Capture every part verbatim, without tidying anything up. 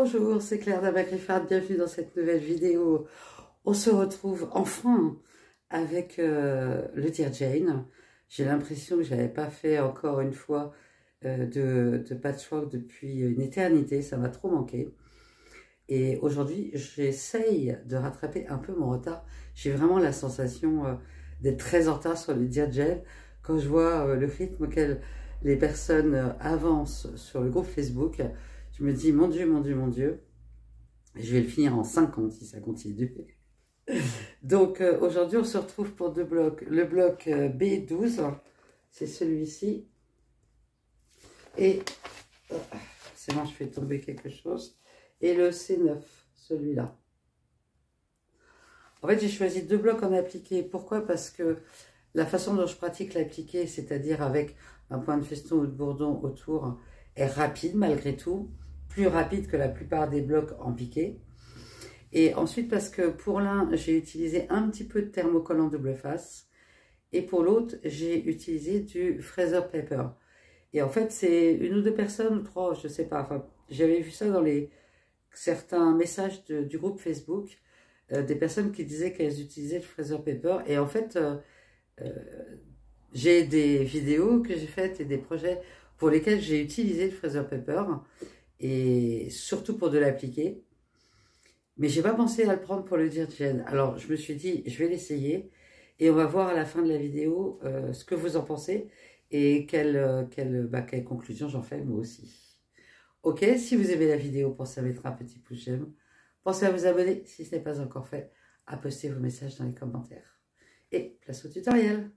Bonjour, c'est Claire d'Abba-Griffard, bienvenue dans cette nouvelle vidéo. On se retrouve enfin avec euh, le Dear Jane. J'ai l'impression que je n'avais pas fait encore une fois euh, de, de patchwork depuis une éternité, ça m'a trop manqué. Et aujourd'hui, j'essaye de rattraper un peu mon retard. J'ai vraiment la sensation euh, d'être très en retard sur le Dear Jane quand je vois euh, le rythme auquel les personnes euh, avancent sur le groupe Facebook. Je me dis, mon Dieu, mon Dieu, mon Dieu, je vais le finir en cinq ans si ça continue. Donc euh, aujourd'hui, on se retrouve pour deux blocs. Le bloc euh, B douze, c'est celui-ci. Et, euh, c'est bon, je fais tomber quelque chose. Et le C neuf, celui-là. En fait, j'ai choisi deux blocs en appliqué. Pourquoi? Parce que la façon dont je pratique l'appliqué, c'est-à-dire avec un point de feston ou de bourdon autour, est rapide malgré tout. Plus rapide que la plupart des blocs en piqué. Et ensuite parce que pour l'un, j'ai utilisé un petit peu de thermocollant double face. Et pour l'autre, j'ai utilisé du Fraser Paper. Et en fait, c'est une ou deux personnes, ou trois, je ne sais pas. Enfin, j'avais vu ça dans les certains messages de, du groupe Facebook. Euh, des personnes qui disaient qu'elles utilisaient le Fraser Paper. Et en fait, euh, euh, j'ai des vidéos que j'ai faites et des projets pour lesquels j'ai utilisé le Fraser Paper. Et surtout pour de l'appliquer. Mais j'ai pas pensé à le prendre pour le Dear Jane. Alors je me suis dit, je vais l'essayer et on va voir à la fin de la vidéo euh, ce que vous en pensez et quelle, euh, quelle, bah, quelle conclusion j'en fais moi aussi. Ok, si vous aimez la vidéo, pensez à mettre un petit pouce j'aime. Pensez à vous abonner si ce n'est pas encore fait, à poster vos messages dans les commentaires. Et place au tutoriel.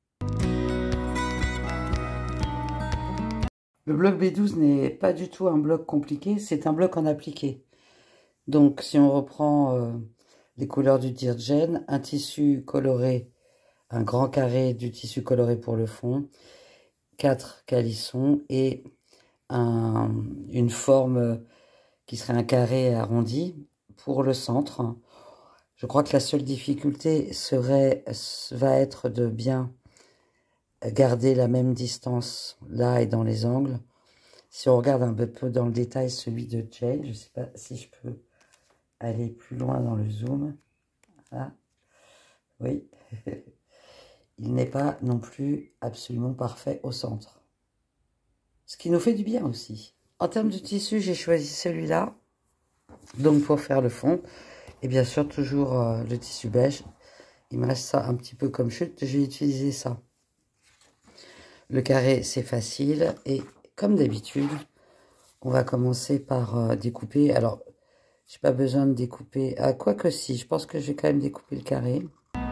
Le bloc B douze n'est pas du tout un bloc compliqué, c'est un bloc en appliqué. Donc, si on reprend euh, les couleurs du Dear Jane, un tissu coloré, un grand carré du tissu coloré pour le fond, quatre calissons et un, une forme qui serait un carré arrondi pour le centre. Je crois que la seule difficulté serait, va être de bien garder la même distance là et dans les angles. Si on regarde un peu dans le détail celui de Jane, je ne sais pas si je peux aller plus loin dans le zoom. Voilà. Oui. Il n'est pas non plus absolument parfait au centre. Ce qui nous fait du bien aussi. En termes de tissu, j'ai choisi celui-là. Donc pour faire le fond. Et bien sûr, toujours euh, le tissu beige. Il me reste ça un petit peu comme chute. J'ai utilisé ça. Le carré, c'est facile. Et comme d'habitude, on va commencer par euh, découper. Alors, j'ai pas besoin de découper. Ah, quoi que si, je pense que je vais quand même découper le carré.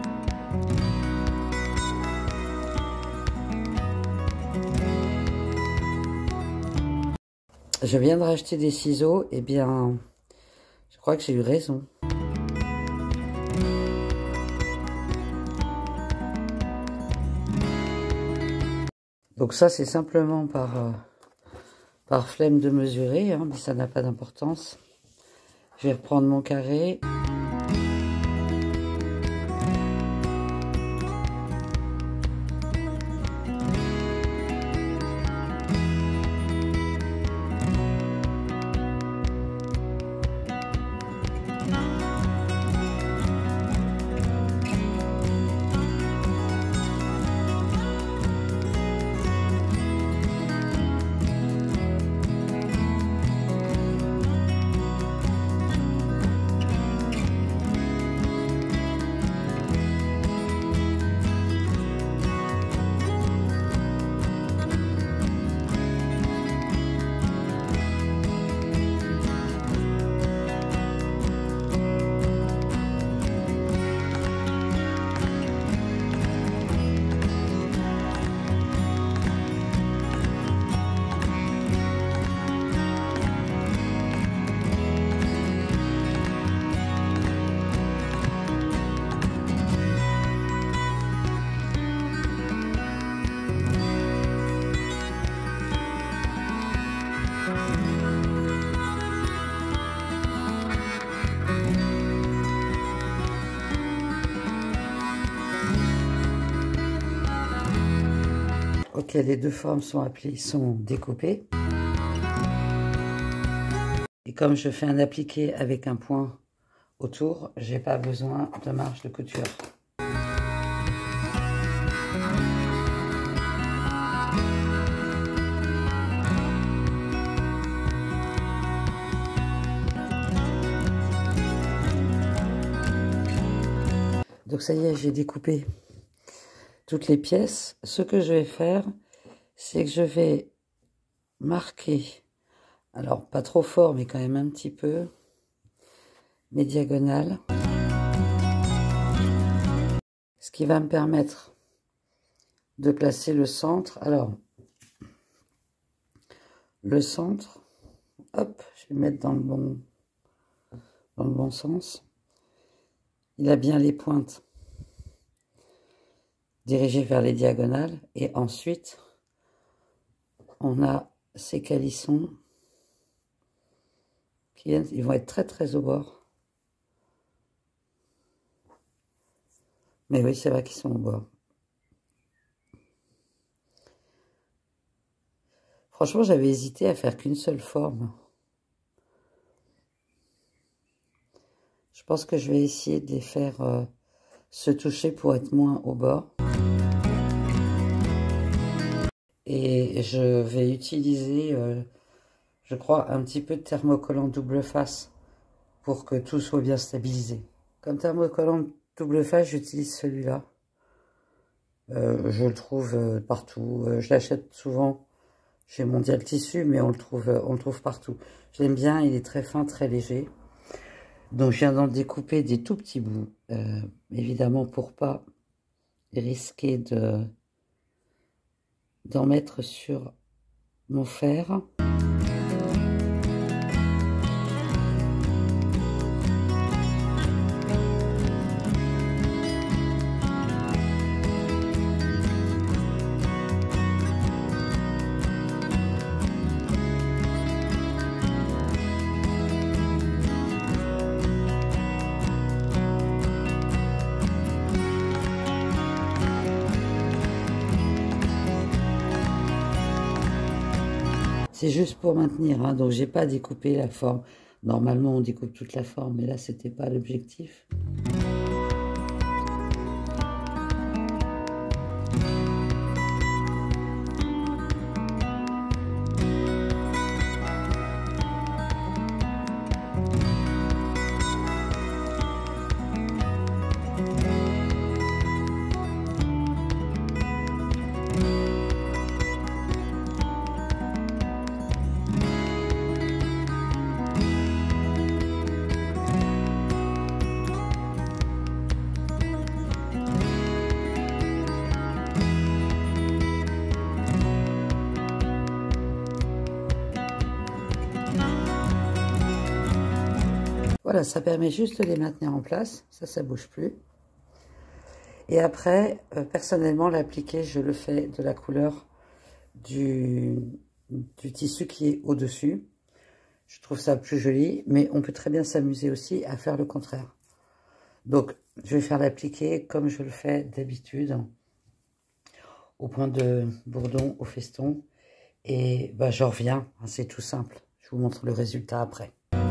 Je viens de racheter des ciseaux. Eh bien, je crois que j'ai eu raison. Donc ça, c'est simplement par, euh, par flemme de mesurer, hein, mais ça n'a pas d'importance. Je vais reprendre mon carré. Ok, les deux formes sont appelées, sont découpées. Et Et comme je fais un appliqué avec un point autour, j'ai pas besoin de marge de couture. Donc ça y est, j'ai découpé toutes les pièces. Ce que je vais faire, c'est que je vais marquer, alors pas trop fort, mais quand même un petit peu, mes diagonales. Ce qui va me permettre de placer le centre. Alors, le centre, hop, je vais le mettre dans le bon, dans le bon sens. Il a bien les pointes dirigées vers les diagonales. Et ensuite, on a ces calissons qui viennent, ils vont être très très au bord. Mais oui, c'est vrai qu'ils sont au bord. Franchement, j'avais hésité à faire qu'une seule forme. Je pense que je vais essayer de les faire euh, se toucher pour être moins au bord. Et je vais utiliser, euh, je crois, un petit peu de thermocollant double face pour que tout soit bien stabilisé. Comme thermocollant double face, j'utilise celui-là. Euh, je le trouve euh, partout. Euh, je l'achète souvent chez Mondial Tissu, mais on le trouve, euh, on le trouve partout. Je l'aime bien, il est très fin, très léger. Donc je viens d'en découper des tout petits bouts, euh, évidemment pour pas risquer de d'en mettre sur mon fer. C'est juste pour maintenir, hein, donc j'ai pas découpé la forme. Normalement on découpe toute la forme, mais là c'était pas l'objectif. Voilà, ça permet juste de les maintenir en place. Ça, ça bouge plus. Et après, euh, personnellement, l'appliquer, je le fais de la couleur du, du tissu qui est au-dessus. Je trouve ça plus joli, mais on peut très bien s'amuser aussi à faire le contraire. Donc, je vais faire l'appliquer comme je le fais d'habitude, au point de bourdon, au feston. Et bah, je reviens, c'est tout simple. Je vous montre le résultat après.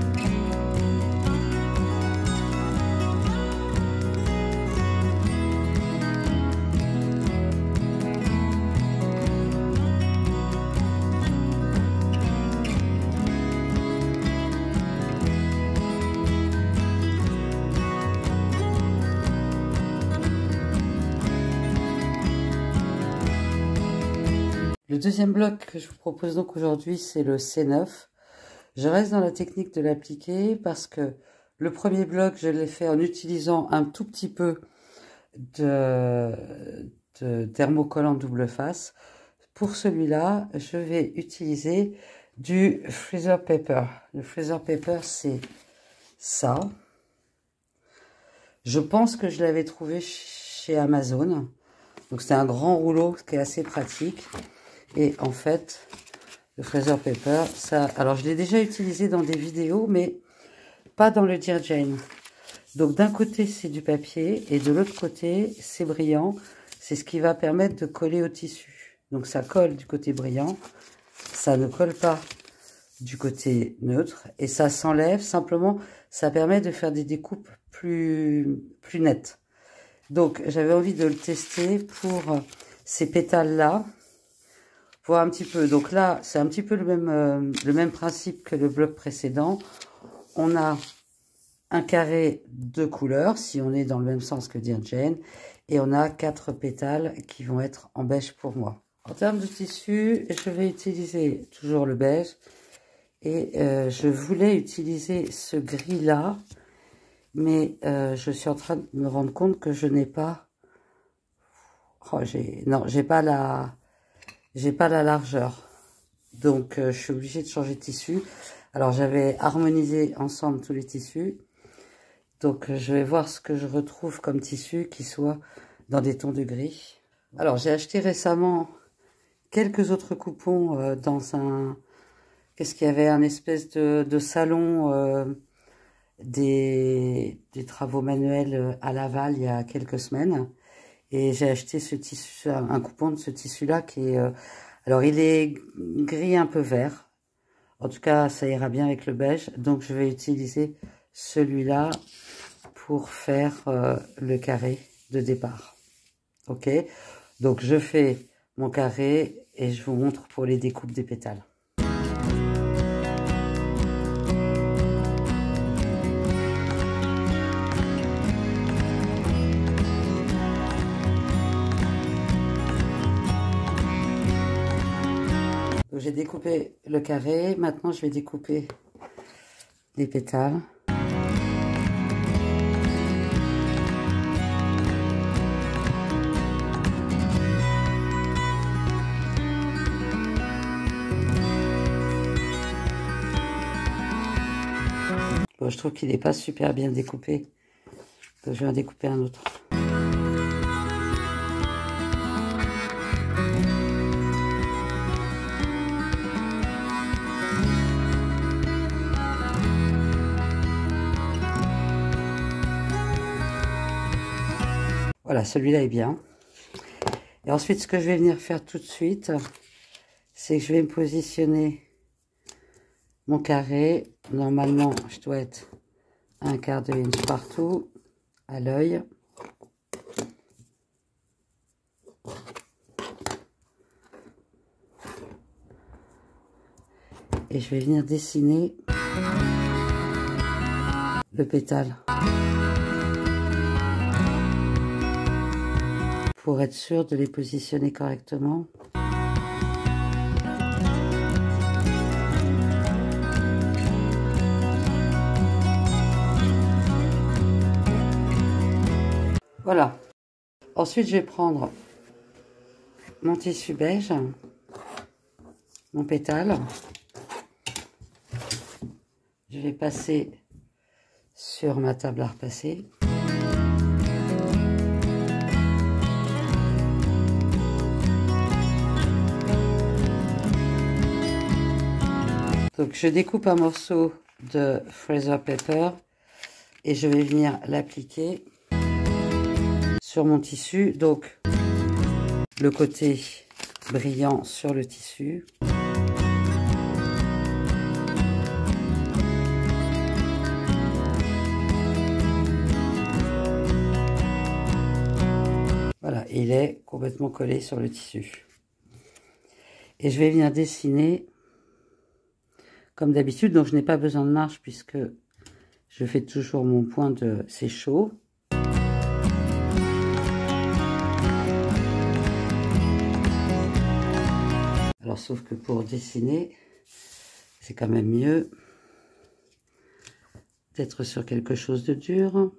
Le deuxième bloc que je vous propose donc aujourd'hui, c'est le C neuf. Je reste dans la technique de l'appliquer parce que le premier bloc, je l'ai fait en utilisant un tout petit peu de, de thermocollant double face. Pour celui-là, je vais utiliser du freezer paper. Le freezer paper, c'est ça. Je pense que je l'avais trouvé chez Amazon. Donc c'est un grand rouleau, ce qui est assez pratique. Et en fait, le freezer paper, ça, alors je l'ai déjà utilisé dans des vidéos, mais pas dans le Dear Jane. Donc d'un côté c'est du papier et de l'autre côté c'est brillant. C'est ce qui va permettre de coller au tissu. Donc ça colle du côté brillant, ça ne colle pas du côté neutre et ça s'enlève, simplement ça permet de faire des découpes plus, plus nettes. Donc j'avais envie de le tester pour ces pétales là, voir un petit peu. Donc là c'est un petit peu le même, euh, le même principe que le bloc précédent. On a un carré de couleurs si on est dans le même sens que Dear Jane et on a quatre pétales qui vont être en beige pour moi. En termes de tissu, je vais utiliser toujours le beige. Et euh, je voulais utiliser ce gris-là, mais euh, je suis en train de me rendre compte que je n'ai pas... Oh, j'ai... Non, j'ai pas la... J'ai pas la largeur. Donc, euh, je suis obligée de changer de tissu. Alors, j'avais harmonisé ensemble tous les tissus. Donc, euh, je vais voir ce que je retrouve comme tissu qui soit dans des tons de gris. Alors, j'ai acheté récemment quelques autres coupons euh, dans un... Qu'est-ce qu'il y avait? Un espèce de, de salon euh, des, des travaux manuels à Laval il y a quelques semaines. Et j'ai acheté ce tissu, un coupon de ce tissu-là qui est... Euh, alors, il est gris un peu vert. En tout cas, ça ira bien avec le beige. Donc, je vais utiliser celui-là pour faire euh, le carré de départ. Ok? Donc, je fais mon carré et je vous montre pour les découpes des pétales. J'ai découpé le carré, maintenant je vais découper les pétales. Bon, je trouve qu'il n'est pas super bien découpé, donc je vais en découper un autre. Voilà, celui-là est bien. Et ensuite, ce que je vais venir faire tout de suite, c'est que je vais me positionner mon carré. Normalement, je dois être un quart de inch partout, à l'œil. Et je vais venir dessiner le pétale. Pour être sûr de les positionner correctement. Voilà. Ensuite, je vais prendre mon tissu beige, mon pétale. Je vais passer sur ma table à repasser. Donc, je découpe un morceau de Fraser Paper et je vais venir l'appliquer sur mon tissu. Donc, le côté brillant sur le tissu. Voilà, il est complètement collé sur le tissu. Et je vais venir dessiner comme d'habitude, donc je n'ai pas besoin de marge puisque je fais toujours mon point de c'est chaud. Alors sauf que pour dessiner, c'est quand même mieux d'être sur quelque chose de dur.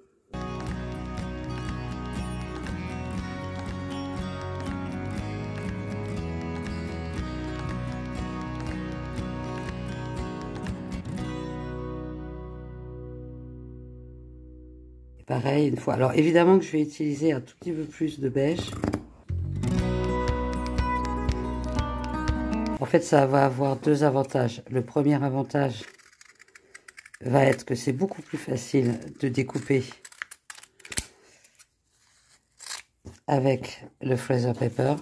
Pareil, une fois. Alors, évidemment que je vais utiliser un tout petit peu plus de beige. En fait, ça va avoir deux avantages. Le premier avantage va être que c'est beaucoup plus facile de découper avec le Fraser Paper.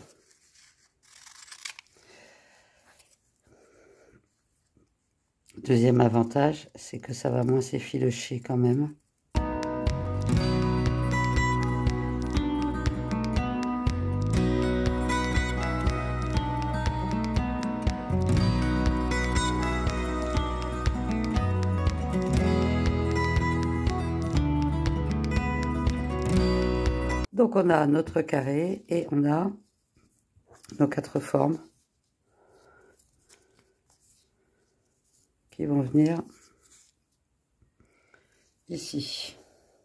Deuxième avantage, c'est que ça va moins s'effilocher quand même. Donc on a notre carré et on a nos quatre formes qui vont venir ici.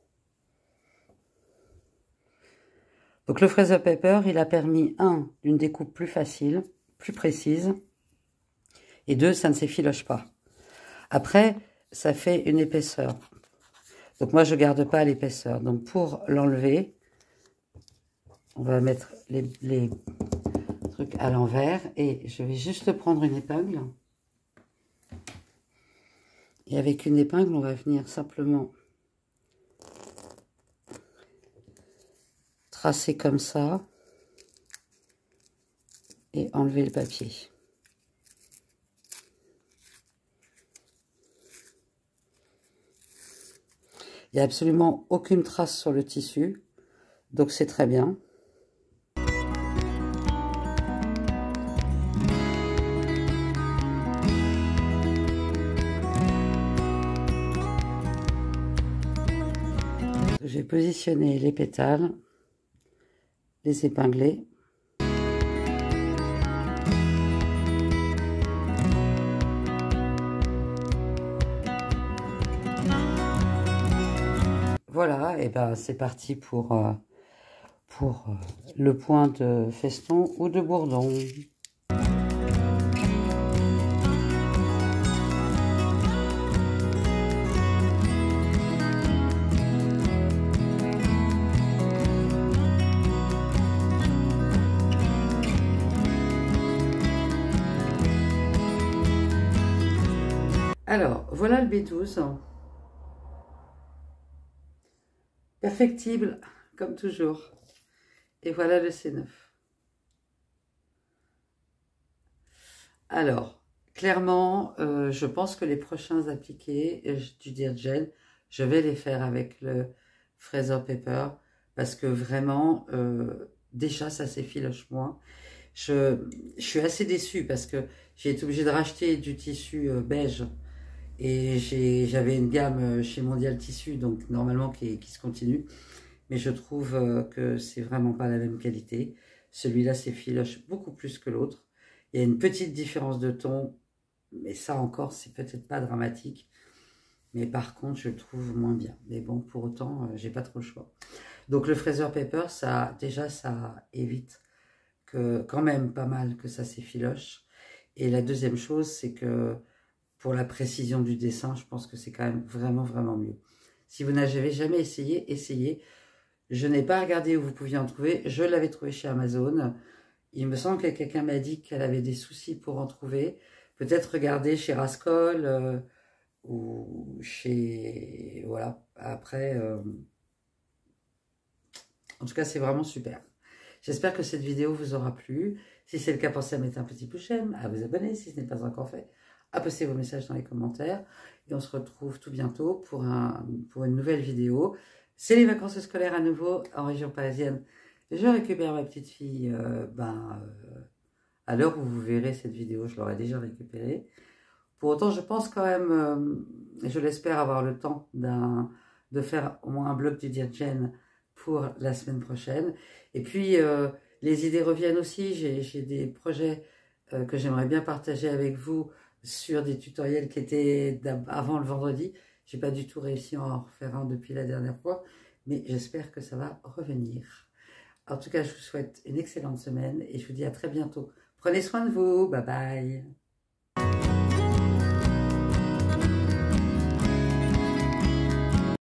Donc le Fraser Paper, il a permis, un, d'une découpe plus facile, plus précise, et deux, ça ne s'effiloche pas. Après, ça fait une épaisseur. Donc moi, je garde pas l'épaisseur. Donc pour l'enlever, on va mettre les, les trucs à l'envers et je vais juste prendre une épingle. Et avec une épingle, on va venir simplement tracer comme ça et enlever le papier. Il n'y a absolument aucune trace sur le tissu, donc c'est très bien. Je vais positionner les pétales, les épingler. Voilà, et ben c'est parti pour, euh, pour euh, le point de feston ou de bourdon. Alors, voilà le B douze. Perfectible, comme toujours. Et voilà le C neuf. Alors, clairement, euh, je pense que les prochains appliqués euh, du Dirgen, je vais les faire avec le Fraser Paper, parce que vraiment, euh, déjà, ça s'effiloche moins. Je, je suis assez déçue, parce que j'ai été obligée de racheter du tissu euh, beige, et j'avais une gamme chez Mondial Tissu, donc normalement qui, qui se continue. Mais je trouve euh, que c'est vraiment pas la même qualité. Celui-là s'effiloche beaucoup plus que l'autre. Il y a une petite différence de ton, mais ça encore, c'est peut-être pas dramatique. Mais par contre, je le trouve moins bien. Mais bon, pour autant, euh, j'ai pas trop le choix. Donc le Fraser Paper, ça, déjà, ça évite que, quand même pas mal que ça s'effiloche. Et la deuxième chose, c'est que pour la précision du dessin, je pense que c'est quand même vraiment, vraiment mieux. Si vous n'avez jamais essayé, essayez. Je n'ai pas regardé où vous pouviez en trouver. Je l'avais trouvé chez Amazon. Il me semble que quelqu'un m'a dit qu'elle avait des soucis pour en trouver. Peut-être regarder chez Rascol euh, ou chez... Voilà. Après, euh... en tout cas, c'est vraiment super. J'espère que cette vidéo vous aura plu. Si c'est le cas, pensez à mettre un petit pouce j'aime, à vous abonner si ce n'est pas encore fait, à poster vos messages dans les commentaires. Et on se retrouve tout bientôt pour, un, pour une nouvelle vidéo. C'est les vacances scolaires à nouveau en région parisienne. Je récupère ma petite fille euh, ben, euh, à l'heure où vous verrez cette vidéo, je l'aurai déjà récupérée. Pour autant, je pense quand même, euh, je l'espère, avoir le temps de faire au moins un bloc du Dirgen pour la semaine prochaine. Et puis, euh, les idées reviennent aussi. J'ai des projets euh, que j'aimerais bien partager avec vous sur des tutoriels qui étaient avant le vendredi. J'ai pas du tout réussi à en refaire un depuis la dernière fois, mais j'espère que ça va revenir. En tout cas, je vous souhaite une excellente semaine et je vous dis à très bientôt. Prenez soin de vous. Bye bye.